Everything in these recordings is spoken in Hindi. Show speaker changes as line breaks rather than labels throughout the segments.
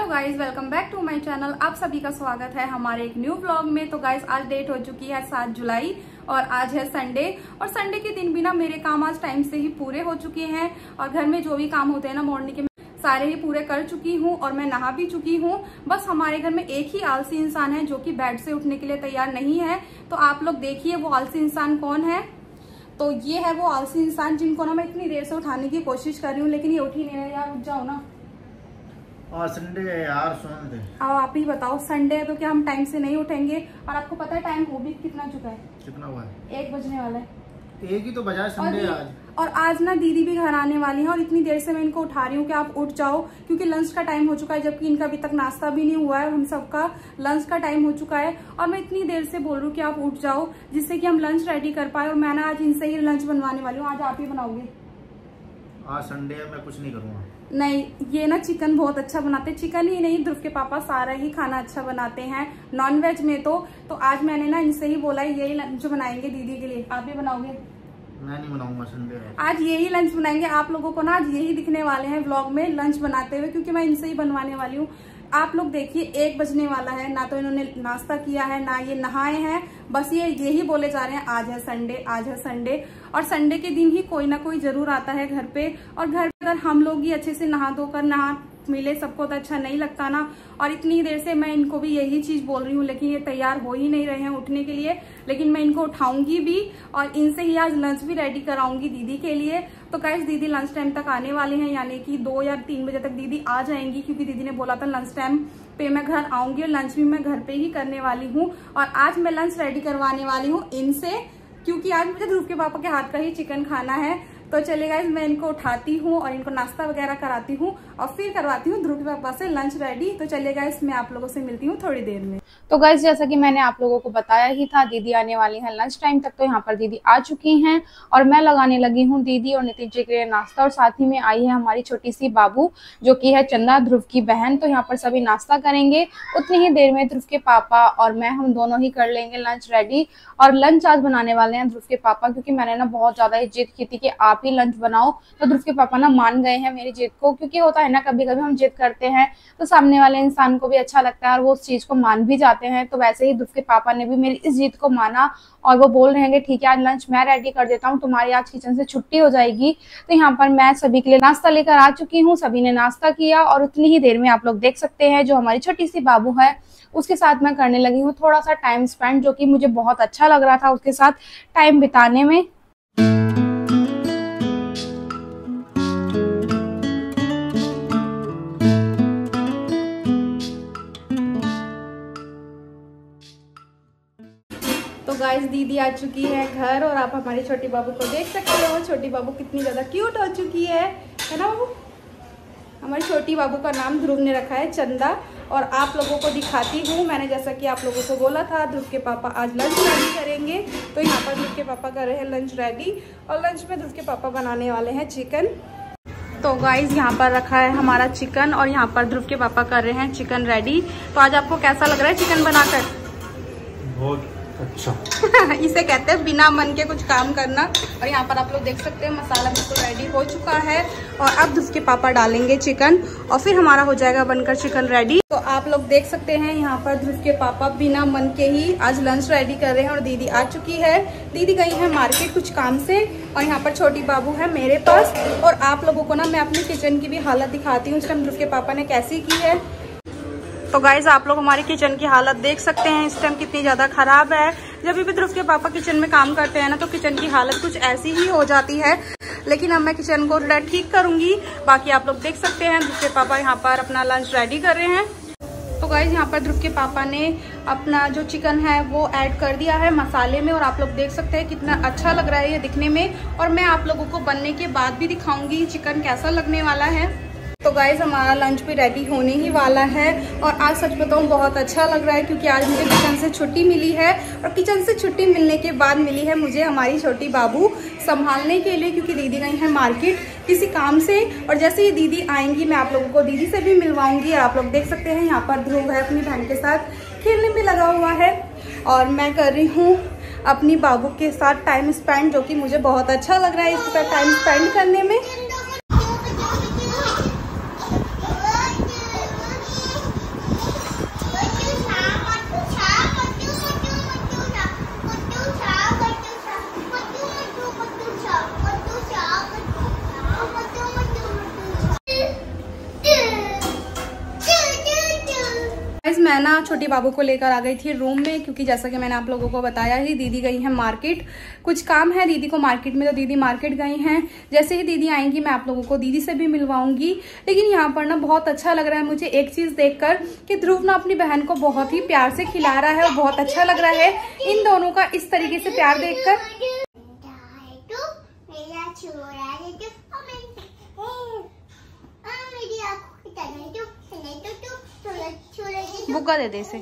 Guys, welcome back to my channel. आप सभी का स्वागत है हमारे एक न्यू व्लॉग में। तो गाइज आज डेट हो चुकी है 7 जुलाई और आज है संडे। और संडे के दिन भी ना मेरे काम आज टाइम से ही पूरे हो चुके हैं और घर में जो भी काम होते हैं ना मॉर्निंग के सारे ही पूरे कर चुकी हूँ और मैं नहा भी चुकी हूँ। बस हमारे घर में एक ही आलसी इंसान है जो कि बेड से उठने के लिए तैयार नहीं है। तो आप लोग देखिए वो आलसी इंसान कौन है। तो ये है वो आलसी इंसान जिनको ना मैं इतनी देर से उठाने की कोशिश कर रही हूँ लेकिन ये उठ ही नहीं रहे। यार उठ जाओ ना।
और संडे है यार, सोने दे।
अब आप ही बताओ, संडे है तो क्या हम टाइम से नहीं उठेंगे? और आपको पता है टाइम हो भी कितना चुका है?
कितना हुआ है?
1 बजने वाला है।
1 ही तो बजा है संडे आज।
और आज ना दीदी भी घर आने वाली है और इतनी देर से मैं इनको उठा रही हूँ कि आप उठ जाओ क्योंकि लंच का टाइम हो चुका है, जबकि इनका अभी तक नाश्ता भी नहीं हुआ है। हम सबका लंच का टाइम हो चुका है और मैं इतनी देर से बोल रही हूँ कि आप उठ जाओ जिससे कि हम लंच रेडी कर पाए। और मैं ना आज इनसे ही लंच बनवाने वाली हूँ। आज आप ही बनाओगे?
आज संडे है, मैं कुछ नहीं करूँगा। नहीं,
ये ना चिकन बहुत अच्छा बनाते हैं। चिकन ही नहीं, ध्रुव के पापा सारा ही खाना अच्छा बनाते हैं नॉन वेज में। तो आज मैंने ना इनसे ही बोला यही लंच बनाएंगे दीदी के लिए। आप भी बनाओगे?
मैं नहीं बनाऊंगा संडे।
आज यही लंच बनाएंगे। आप लोगों को ना आज यही दिखने वाले हैं व्लॉग में लंच बनाते हुए, क्योंकि मैं इनसे ही बनवाने वाली हूँ। आप लोग देखिए 1 बजने वाला है, ना तो इन्होंने नाश्ता किया है ना ये नहाए हैं। बस ये यही बोले जा रहे हैं आज है संडे, आज है संडे। और संडे के दिन ही कोई ना कोई जरूर आता है घर पे। और घर पे अगर हम लोग ही अच्छे से नहा धोकर नहा मिले सबको तो अच्छा नहीं लगता ना। और इतनी देर से मैं इनको भी यही चीज बोल रही हूँ लेकिन ये तैयार हो ही नहीं रहे हैं उठने के लिए। लेकिन मैं इनको उठाऊंगी भी और इनसे ही आज लंच भी रेडी कराऊंगी दीदी के लिए। तो गाइस दीदी लंच टाइम तक आने वाले हैं, यानी कि 2 या 3 बजे तक दीदी आ जाएंगी, क्योंकि दीदी ने बोला था लंच टाइम पे मैं घर आऊंगी और लंच भी मैं घर पे ही करने वाली हूँ। और आज मैं लंच रेडी करवाने वाली हूँ इनसे, क्योंकि आज मुझे ध्रुव के पापा के हाथ का ही चिकन खाना है। तो चलिए गाइस मैं इनको उठाती हूँ और इनको नाश्ता वगैरह कराती हूँ और फिर करवाती हूँ ध्रुव के पापा से लंच रेडी। तो चलिए गाइस मैं आप लोगों से मिलती हूँ थोड़ी देर में।
तो गाइस जैसा कि मैंने आप लोगों को बताया ही था, दीदी आने वाली हैं लंच टाइम तक। तो यहाँ पर दीदी आ चुकी हैं और मैं लगाने लगी हूँ दीदी और नितिन जी के लिए नाश्ता। और साथ ही में आई है हमारी छोटी सी बाबू जो कि है चंदा, ध्रुव की बहन। तो यहाँ पर सभी नाश्ता करेंगे। उतनी ही देर में ध्रुव के पापा और मैं हम दोनों ही कर लेंगे लंच रेडी। और लंच आज बनाने वाले हैं ध्रुव के पापा, क्योंकि मैंने ना बहुत ज्यादा जिद की थी कि आप ही लंच बनाओ। तो ध्रुव के पापा ना मान गए हैं मेरी जिद को, क्योंकि होता है ना कभी कभी हम जिद करते हैं तो सामने वाले इंसान को भी अच्छा लगता है और वो उस चीज को मान भी जाते हैं। तो वैसे ही ध्रुव के पापा ने भी मेरी इस जिद को माना और वो बोल रहे हैं कि ठीक है आज लंच मैं रेडी कर देता हूँ, तुम्हारी आज किचन से छुट्टी हो जाएगी। तो यहाँ पर मैं सभी के लिए नाश्ता लेकर आ चुकी हूँ। सभी ने नाश्ता किया और उतनी ही देर में आप लोग देख सकते हैं जो हमारी छोटी सी बाबू है उसके साथ मैं करने लगी हूँ थोड़ा सा टाइम स्पेंड, जो कि मुझे बहुत अच्छा लग रहा था उसके साथ टाइम बिताने में।
तो गाइस दीदी आ चुकी है घर और आप हमारी छोटी बाबू को देख सकते हो। छोटी बाबू कितनी ज्यादा क्यूट हो चुकी है ना बाबू? हमारी छोटी बाबू का नाम ध्रुव ने रखा है चंदा। और आप लोगों को दिखाती हूँ, मैंने जैसा कि आप लोगों को बोला था ध्रुव के पापा आज लंच रेडी करेंगे। तो यहाँ पर ध्रुव के पापा कर रहे हैं लंच रेडी और लंच में ध्रुव के पापा बनाने वाले हैं चिकन। तो गाइज यहाँ पर रखा है हमारा चिकन और यहाँ पर ध्रुव के पापा कर रहे हैं चिकन रेडी। तो आज आपको कैसा लग रहा है चिकन बनाकर?
बहुत अच्छा।
इसे कहते हैं बिना मन के कुछ काम करना। और यहाँ पर आप लोग देख सकते हैं मसाला बिल्कुल रेडी हो चुका है और अब ध्रुव के पापा डालेंगे चिकन और फिर हमारा हो जाएगा बनकर चिकन रेडी। तो आप लोग देख सकते हैं यहाँ पर ध्रुव के पापा बिना मन के ही आज लंच रेडी कर रहे हैं। और दीदी आ चुकी है, दीदी गई है मार्केट कुछ काम से। और यहाँ पर छोटी बाबू है मेरे पास। और आप लोगों को ना मैं अपनी किचन की भी हालत दिखाती हूँ इस टाइम ध्रुव के पापा ने कैसी की है। तो गाइज आप लोग हमारी किचन की हालत देख सकते हैं इस टाइम कितनी ज्यादा खराब है। जब भी ध्रुव के पापा किचन में काम करते हैं ना तो किचन की हालत कुछ ऐसी ही हो जाती है। लेकिन अब मैं किचन को थोड़ा ठीक करूंगी। बाकी आप लोग देख सकते हैं ध्रुव के पापा यहाँ पर अपना लंच रेडी कर रहे हैं। तो गाइज यहाँ पर ध्रुव के पापा ने अपना जो चिकन है वो ऐड कर दिया है मसाले में और आप लोग देख सकते हैं कितना अच्छा लग रहा है ये दिखने में। और मैं आप लोगों को बनने के बाद भी दिखाऊंगी चिकन कैसा लगने वाला है। तो गाइज हमारा लंच भी रेडी होने ही वाला है और आज सच बताऊं बहुत अच्छा लग रहा है, क्योंकि आज मुझे किचन से छुट्टी मिली है। और किचन से छुट्टी मिलने के बाद मिली है मुझे हमारी छोटी बाबू संभालने के लिए, क्योंकि दीदी गई है मार्केट किसी काम से। और जैसे ही दीदी आएंगी मैं आप लोगों को दीदी से भी मिलवाऊंगी। और आप लोग देख सकते हैं यहाँ पर ध्रुव है अपनी बहन के साथ खेलने में लगा हुआ है और मैं कर रही हूँ अपनी बाबू के साथ टाइम स्पेंड, जो कि मुझे बहुत अच्छा लग रहा है इसके साथ टाइम स्पेंड करने में। मैं ना छोटी बाबू को लेकर आ गई थी रूम में, क्योंकि जैसा कि मैंने आप लोगों को बताया ही, दीदी गई हैं मार्केट, कुछ काम है दीदी को मार्केट में, तो दीदी मार्केट गई हैं। जैसे ही दीदी आएंगी मैं आप लोगों को दीदी से भी मिलवाऊंगी। लेकिन यहाँ पर ना बहुत अच्छा लग रहा है मुझे एक चीज देखकर कि ध्रुव ना अपनी बहन को बहुत ही प्यार से खिला रहा है और बहुत अच्छा लग रहा है इन दोनों का इस तरीके से प्यार देखकर। बुग्गा दे दे इसे।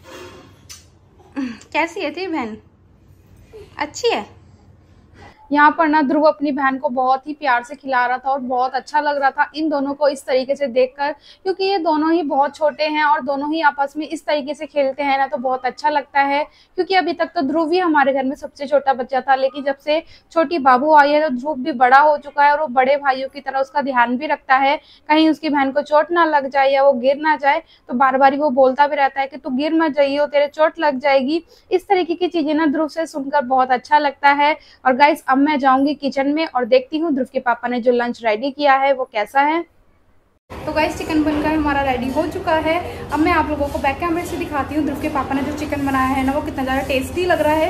कैसी है तेरी बहन? अच्छी है।
यहाँ पर ना ध्रुव अपनी बहन को बहुत ही प्यार से खिला रहा था और बहुत अच्छा लग रहा था इन दोनों को इस तरीके से देखकर, क्योंकि ये दोनों ही बहुत छोटे हैं और दोनों ही आपस में इस तरीके से खेलते हैं ना, तो बहुत अच्छा लगता है। क्योंकि अभी तक तो ध्रुव ही हमारे घर में सबसे छोटा बच्चा था, लेकिन जब से छोटी बाबू आई है तो ध्रुव भी बड़ा हो चुका है और वो बड़े भाइयों की तरह उसका ध्यान भी रखता है, कहीं उसकी बहन को चोट ना लग जाए या वो गिर ना जाए, तो बार बार वो बोलता भी रहता है कि तू गिर मत जाइयो, तेरे चोट लग जाएगी। इस तरीके की चीजें ना ध्रुव से सुनकर बहुत अच्छा लगता है। और गाइस अब मैं जाऊंगी किचन में और देखती हूँ ध्रुव के पापा ने जो लंच रेडी किया है वो कैसा है।
तो गाइस चिकन बनकर हमारा रेडी हो चुका है। अब मैं आप लोगों को बैक कैमरे से दिखाती हूँ ध्रुव के पापा ने जो चिकन बनाया है ना वो कितना ज़्यादा टेस्टी लग रहा है।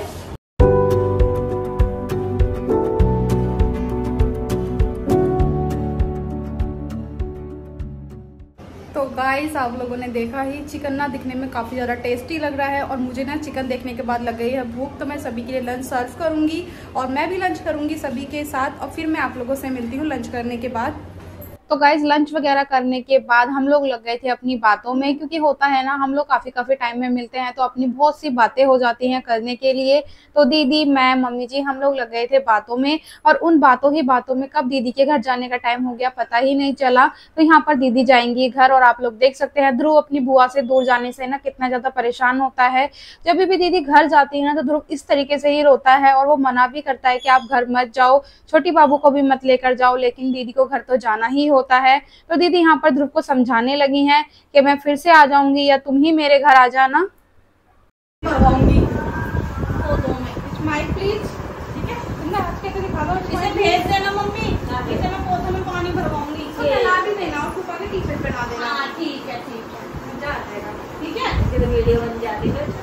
तो गाइस आप लोगों ने देखा ही, चिकन ना दिखने में काफ़ी ज़्यादा टेस्टी लग रहा है और मुझे ना चिकन देखने के बाद लग गई है भूख, तो मैं सभी के लिए लंच सर्व करूंगी और मैं भी लंच करूंगी सभी के साथ और फिर मैं आप लोगों से मिलती हूँ लंच करने के बाद।
तो गाइज लंच वगैरह करने के बाद हम लोग लग गए थे अपनी बातों में, क्योंकि होता है ना हम लोग काफी टाइम में मिलते हैं तो अपनी बहुत सी बातें हो जाती हैं करने के लिए। तो दीदी, मैं, मम्मी जी हम लोग लग गए थे बातों में और उन बातों में कब दीदी के घर जाने का टाइम हो गया पता ही नहीं चला। तो यहाँ पर दीदी जाएंगी घर और आप लोग देख सकते हैं ध्रुव अपनी बुआ से दूर जाने से ना कितना ज्यादा परेशान होता है। जब भी दीदी घर जाती है ना तो ध्रुव इस तरीके से ही रोता है और वो मना भी करता है कि आप घर मत जाओ, छोटी बाबू को भी मत लेकर जाओ, लेकिन दीदी को घर तो जाना ही होता है। तो दीदी यहाँ पर ध्रुव को समझाने लगी हैं कि मैं फिर से आ जाऊंगी या तुम ही मेरे घर आ जाना।
इसे भेज देना मम्मी, इसे मैं पौधों में पानी भरवाऊंगी, ला भी देना और कुपा के टी-शर्ट पहना देना। हाँ ठीक है मजा आ जाएगा। ठीक है वीडियो बन जाती है।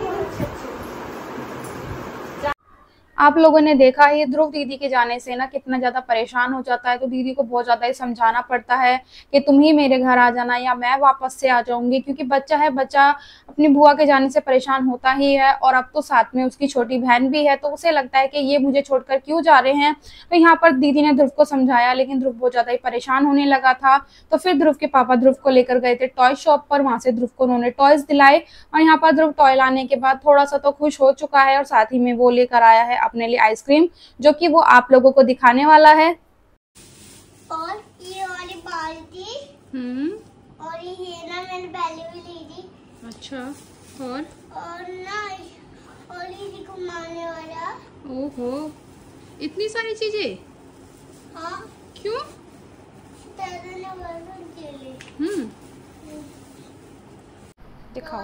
आप लोगों ने देखा ये ध्रुव दीदी के जाने से ना कितना ज्यादा परेशान हो जाता है, तो दीदी को बहुत ज्यादा ही समझाना पड़ता है कि तुम ही मेरे घर आ जाना या मैं वापस से आ जाऊंगी, क्योंकि बच्चा है, बच्चा अपनी बुआ के जाने से परेशान होता ही है और अब तो साथ में उसकी छोटी बहन भी है, तो उसे लगता है कि ये मुझे छोड़कर क्यों जा रहे हैं। तो यहाँ पर दीदी ने ध्रुव को समझाया, लेकिन ध्रुव बहुत ज्यादा ही परेशान होने लगा था। तो फिर ध्रुव के पापा ध्रुव को लेकर गए थे टॉय शॉप पर, वहां से ध्रुव को उन्होंने टॉयज दिलाए और यहाँ पर ध्रुव टॉय लाने के बाद थोड़ा सा तो खुश हो चुका है और साथ ही में वो लेकर आया है अपने लिए आइसक्रीम, जो कि वो आप लोगों को दिखाने वाला है।
और ये वाली बाल्टी और ये ना मैंने पहले भी ली थी।
अच्छा। और
ना और ये घुमाने वाला।
ओहो, इतनी सारी चीजें।
हाँ
क्यों? दिखाओ।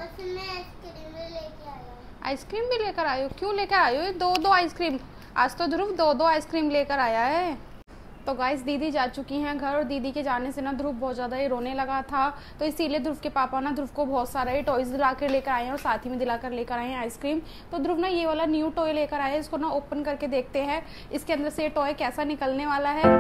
आइसक्रीम भी लेकर आयो? क्यों लेकर आयो? ये दो आइसक्रीम, आज तो ध्रुव दो आइसक्रीम लेकर आया है। तो गाइस दीदी जा चुकी हैं घर और दीदी के जाने से ना ध्रुव बहुत ज़्यादा ही रोने लगा था, तो इसीलिए ध्रुव के पापा ना ध्रुव को बहुत सारा ही टॉयज दिला कर लेकर आए हैं और साथ ही में दिलाकर लेकर आए हैं आइसक्रीम। तो ध्रुव ना ये वाला न्यू टॉय लेकर आए हैं, इसको ना ओपन करके देखते हैं इसके अंदर से ये टॉय कैसा निकलने वाला है।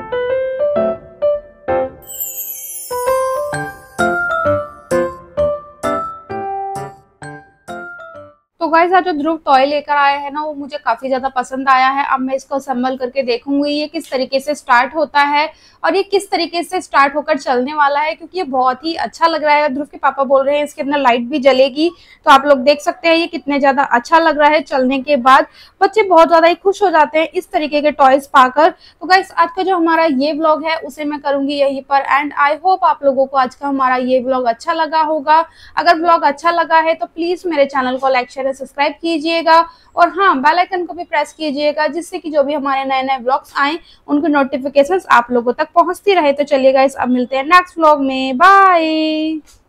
तो गाइस आज जो ध्रुव टॉय लेकर आया है ना वो मुझे काफी ज्यादा पसंद आया है। अब मैं इसको असेंबल करके देखूंगी ये किस तरीके से स्टार्ट होता है और ये किस तरीके से स्टार्ट होकर चलने वाला है, क्योंकि ये बहुत ही अच्छा लग रहा है। ध्रुव के पापा बोल रहे हैं इसके अंदर लाइट भी जलेगी, तो आप लोग देख सकते हैं ये कितने ज्यादा अच्छा लग रहा है। चलने के बाद बच्चे बहुत ज्यादा ही खुश हो जाते हैं इस तरीके के टॉयज पाकर। तो गाइस आज का जो हमारा ये व्लॉग है उसे मैं करूंगी यहीं पर एंड। आई होप आप लोगों को आज का हमारा ये व्लॉग अच्छा लगा होगा। अगर व्लॉग अच्छा लगा है तो प्लीज मेरे चैनल को लाइक शेयर सब्सक्राइब कीजिएगा और हाँ बेल आइकन को भी प्रेस कीजिएगा, जिससे कि जो भी हमारे नए नए व्लॉग्स आए उनकी नोटिफिकेशंस आप लोगों तक पहुंचती रहे। तो चलिए गाइस अब मिलते हैं नेक्स्ट व्लॉग में, बाय।